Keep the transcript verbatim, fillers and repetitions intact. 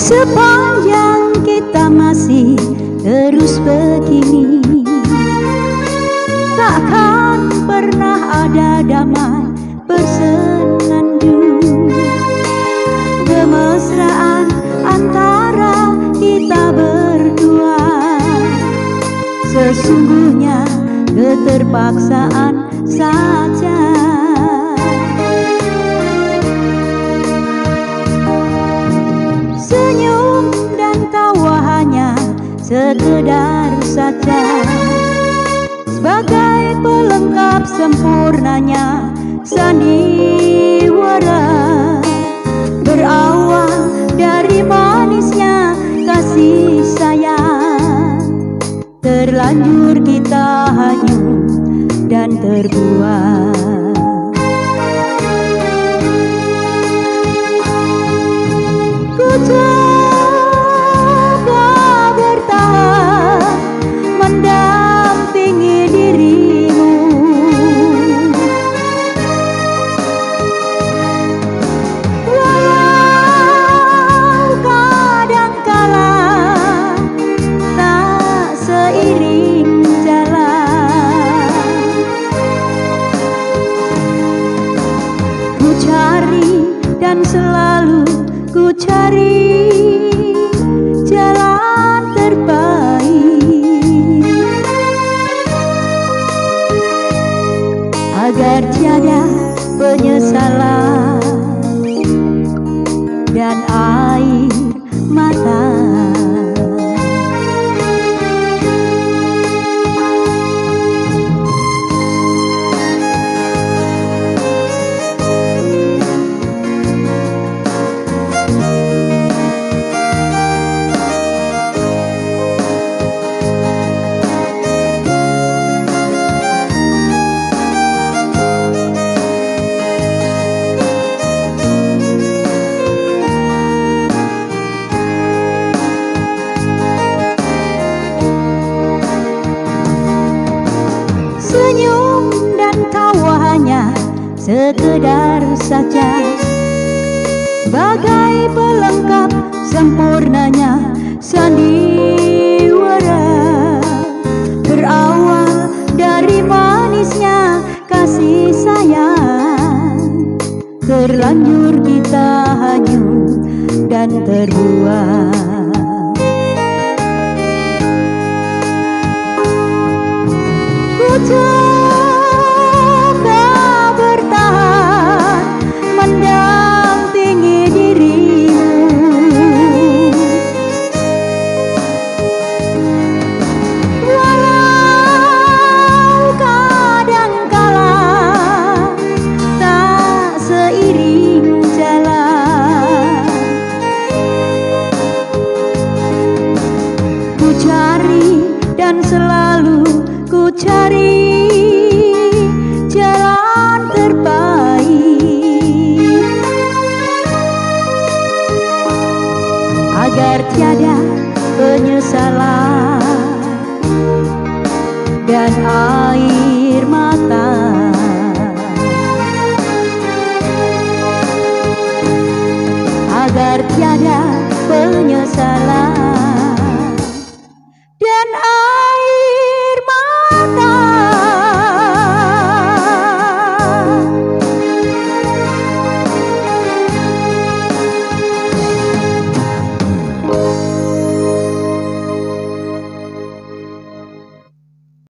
Sepanjang kita masih terus begini, takkan pernah ada damai bersenandung. Kemesraan antara kita berdua sesungguhnya keterpaksaan saja. Senyum dan tawa hanya sekedar saja, sebagai pelengkap sempurnanya sandiwara, berawal dari manisnya kasih sayang. Terlanjur kita hanyut dan terbuang. Ku coba bertahan mendampingi dirimu, walau kadangkala tak seiring jalan. Ku cari dan selalu ku cari jalan terbaik, agar tiada penyesalan dan air mata. Senyum dan tawa hanya sekedar saja, bagai pelengkap sempurnanya sandiwara, berawal dari manisnya kasih sayang. Terlanjur kita hanyut dan terbuang. Ku coba bertahan mendampingi dirimu, walau kadangkala tak seiring jalan. Ku cari dan selalu ku cari jalan terbaik, agar tiada penyesalan dan air mata.